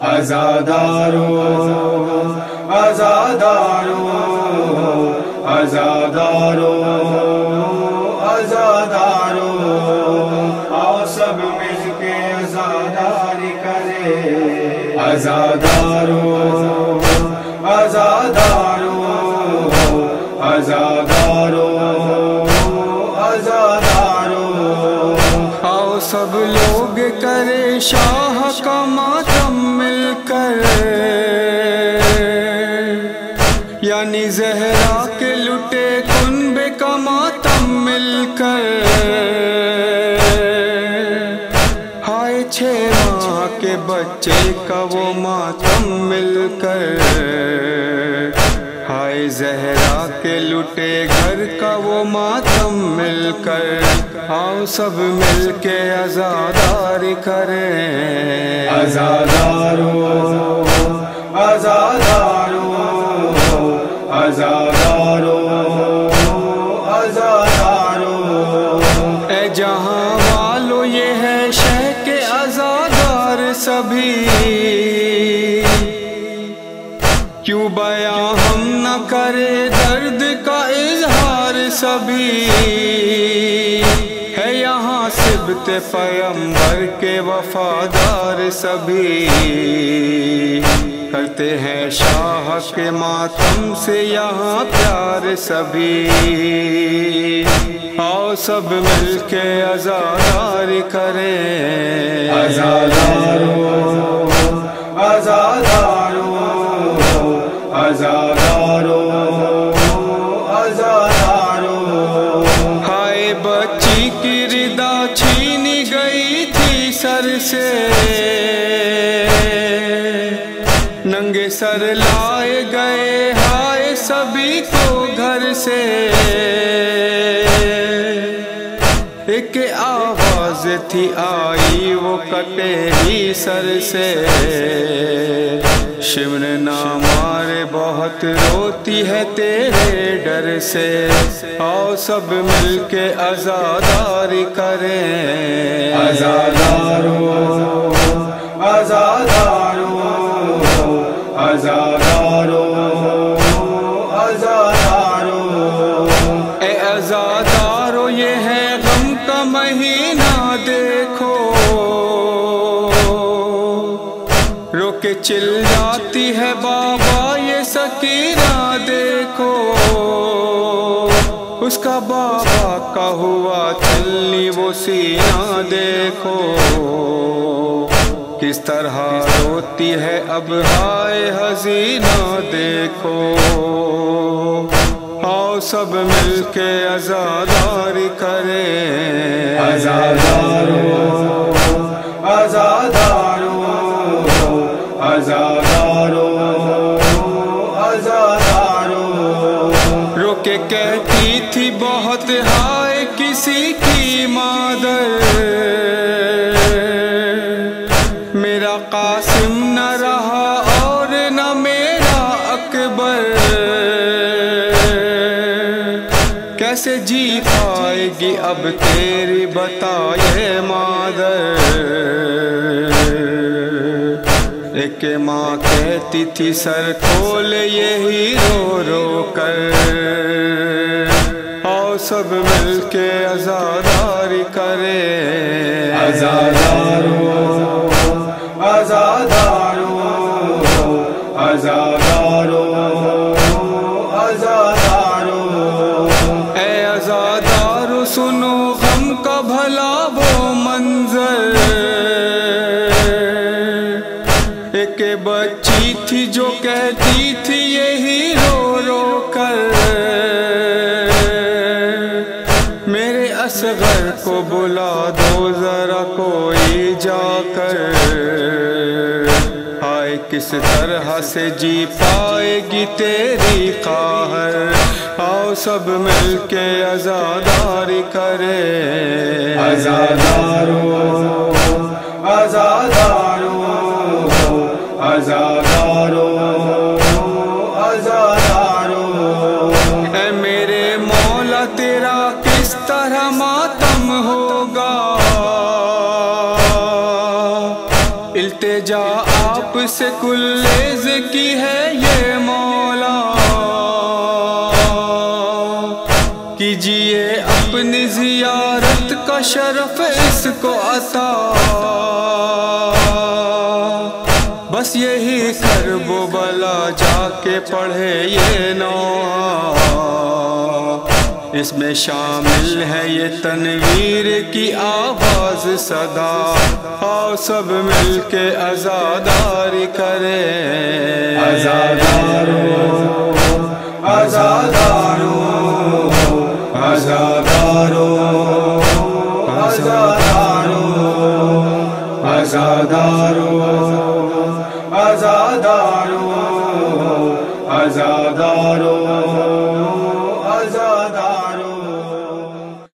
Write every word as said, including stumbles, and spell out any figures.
عزادارو عزادارو عزادارو عزادارو آؤ سب مل کے عزاداری کرے عزادارو عزادارو عزادارو عزادارو آؤ سب لوگ کرے شاہ کا ماتم مل کر، یعنی زہرا کے لٹے کنب کا ماتم مل کر، ہائے چھ ماہ کے بچے کا وہ ماتم مل کر، ہائے زہرا کے لٹے گھر کا وہ ماتم مل کر، آؤ سب مل کے عزاداری کریں عزادارو عزادارو عزادارو عزادارو اے جہاں والو یہ ہے شہ کے عزادار سبھی، کیوں بیاں ہم نہ کرے درد کا اظہار سبھی، ہے یہاں سبت پیغمبر کے وفادار سبھی، کرتے ہیں شاہ کے ماتم سے یہاں پیار سبھی، آؤ سب مل کے عزاداری کریں عزادارو عزادارو عزادارو عزادارو ہائے بچی کی ردا چھینی گئی تھی سر سے، ننگے سر لائے گئے ہائے سبھی کو گھر سے، ایک آواز تھی آئی وہ کٹے ہی سر سے، شمر نہ مارے بہت روتی ہے تیرے ڈر سے، آؤ سب مل کے عزاداری کریں عزادارو عزادارو عزادارو عزادارو اے عزادارو یہ ہے غم کا مہینہ دیکھو، رو کے چل جاتی ہے بابا یہ سکینہ دیکھو، اس کا بابا کا ہوا چلنی وہ سینہ دیکھو، کس طرح روتی ہے اب ہائے حزینہ دیکھو، آؤ سب مل کے عزاداری کریں عزادارو عزادارو عزادارو عزادارو رو کے کہتی تھی بہت ہائے کسی کی مادر، میرا قاسم نہ رہا اور نہ میرا اکبر، کیسے جی پائے گی اب تیری بتائے مادر، ایک ماں کہتی تھی سر کھول یہی رو رو کر، آؤ سب مل کے عزاداری کریں عزادارو عزادارو عزادارو عزادارو اے عزادارو سنو غم کا بھلا وہ منظر، ایک بچی تھی جو کہتی تھی یہی رو رو کر، میرے اصغر کو بلا دو ذرا کوئی جا کر، ہائے کس طرح سے جی پائے گی تیری قہر، آؤ سب مل کے عزاداری کریں عزادارو عزادارو عزادارو عزادارو اے میرے مولا تیرا کس طرح ماتم ہوگا، التجا آپ سے کلیز کی ہے یہ مولا، کیجیے اپنی زیارت کا شرف اس کو عطا، بس یہی کرب و بلا جا کے پڑھے یہ نوحہ، اس میں شامل ہے یہ تنویر کی آواز صدا، آؤ سب مل کے عزاداری کریں، عزادارو عزادارو عزادارو عزادارو عزادارو